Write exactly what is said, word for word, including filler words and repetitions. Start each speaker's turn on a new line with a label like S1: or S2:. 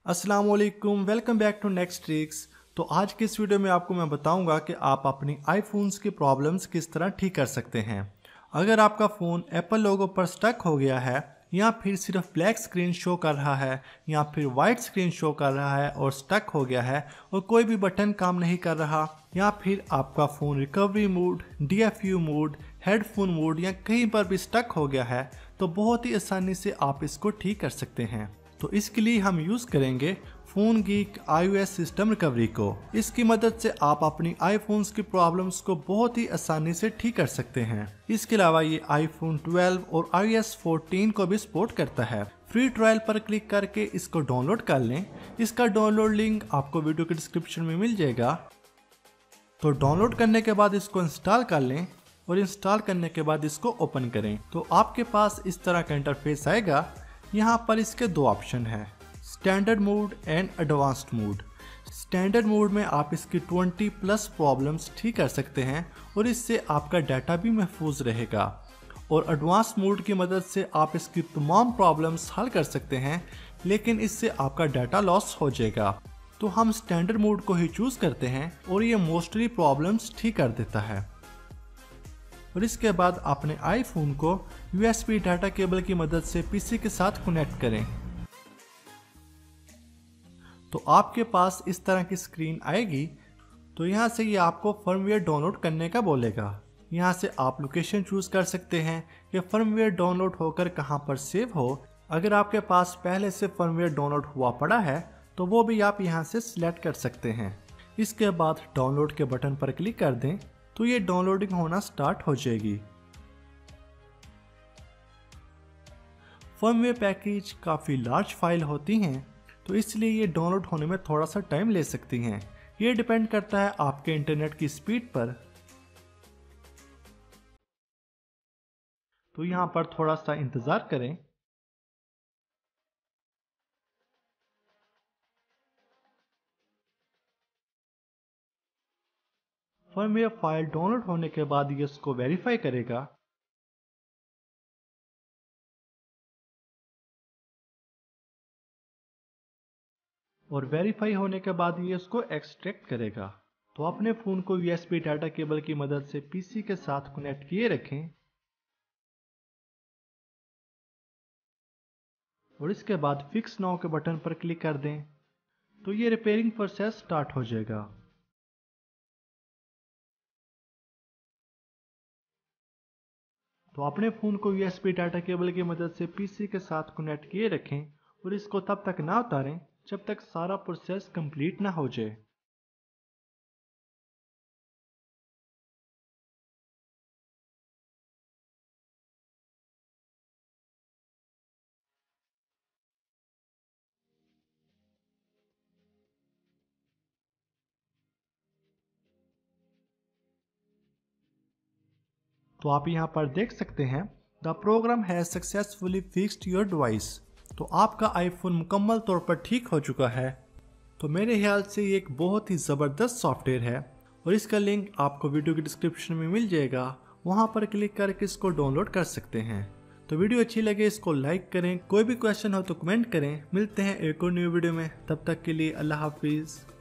S1: अस्सलाम वालेकुम, welcome back to next tricks. तो आज की इस वीडियो में आपको मैं बताऊंगा कि आप अपनी आईफोन्स की प्रॉब्लम्स किस तरह ठीक कर सकते हैं। अगर आपका फ़ोन एप्पल लोगो पर स्टक हो गया है या फिर सिर्फ ब्लैक स्क्रीन शो कर रहा है या फिर वाइट स्क्रीन शो कर रहा है और स्टक हो गया है और कोई भी बटन काम नहीं कर रहा, या फिर आपका phone recovery mode, D F U mode, headphone mode या कहीं पर भी स्टक हो गया है, तो बहुत ही आसानी से आप इसको ठीक कर सकते हैं। तो इसके लिए हम यूज़ करेंगे phone geek iOS system recovery को। इसकी मदद से आप अपनी आईफोन्स की प्रॉब्लम्स को बहुत ही आसानी से ठीक कर सकते हैं। इसके अलावा ये आईफोन ट्वेल्व और आईओएस फोर्टीन को भी सपोर्ट करता है। फ्री ट्रायल पर क्लिक करके इसको डाउनलोड कर लें। इसका डाउनलोड लिंक आपको वीडियो के डिस्क्रिप्शन में मिल जाएगा। तो डाउनलोड करने के बाद इसको इंस्टॉल कर लें और इंस्टॉल करने के बाद इसको ओपन करें तो आपके पास इस तरह का इंटरफेस आएगा। यहाँ पर इसके दो ऑप्शन हैं, standard mode and advanced mode. Standard mode में आप इसकी ट्वेंटी प्लस प्रॉब्लम्स ठीक कर सकते हैं और इससे आपका डाटा भी महफूज रहेगा। और एडवांस मोड की मदद से आप इसकी तमाम प्रॉब्लम्स हल कर सकते हैं, लेकिन इससे आपका डाटा लॉस हो जाएगा। तो हम स्टैंडर्ड मोड को ही चूज़ करते हैं और ये मोस्टली प्रॉब्लम्स ठीक कर देता है। और इसके बाद अपने आईफोन को यूएसबी डाटा केबल की मदद से पीसी के साथ कनेक्ट करें तो आपके पास इस तरह की स्क्रीन आएगी। तो यहाँ से ये आपको फर्मवेयर डाउनलोड करने का बोलेगा। यहाँ से आप लोकेशन चूज कर सकते हैं कि फर्मवेयर डाउनलोड होकर कहाँ पर सेव हो। अगर आपके पास पहले से फर्मवेयर डाउनलोड हुआ पड़ा है तो वो भी आप यहाँ से सिलेक्ट कर सकते हैं। इसके बाद डाउनलोड के बटन पर क्लिक कर दें तो ये डाउनलोडिंग होना स्टार्ट हो जाएगी। फर्मवेयर पैकेज काफ़ी लार्ज फाइल होती हैं, तो इसलिए ये डाउनलोड होने में थोड़ा सा टाइम ले सकती हैं। ये डिपेंड करता है आपके इंटरनेट की स्पीड पर। तो यहाँ पर थोड़ा सा इंतज़ार करें। फर्मवेयर फाइल डाउनलोड होने के बाद ये इसको वेरीफाई करेगा। और वेरीफाई होने के बाद ये इसको एक्सट्रैक्ट करेगा। तो अपने फ़ोन को यूएसबी डाटा केबल की मदद से पीसी के साथ कनेक्ट किए रखें और इसके बाद फिक्स नाउ के बटन पर क्लिक कर दें तो ये रिपेयरिंग प्रोसेस स्टार्ट हो जाएगा। तो अपने फ़ोन को यूएसबी डाटा केबल की मदद से पीसी के साथ कनेक्ट किए रखें और इसको तब तक ना उतारें जब तक सारा प्रोसेस कंप्लीट ना हो जाए। तो आप यहाँ पर देख सकते हैं the program has successfully fixed your device. तो आपका आईफोन मुकम्मल तौर पर ठीक हो चुका है। तो मेरे ख्याल से ये एक बहुत ही ज़बरदस्त सॉफ्टवेयर है और इसका लिंक आपको वीडियो के डिस्क्रिप्शन में मिल जाएगा। वहाँ पर क्लिक करके इसको डाउनलोड कर सकते हैं। तो वीडियो अच्छी लगे इसको लाइक करें, कोई भी क्वेश्चन हो तो कमेंट करें। मिलते हैं एक और न्यू वीडियो में, तब तक के लिए अल्लाह हाफिज़।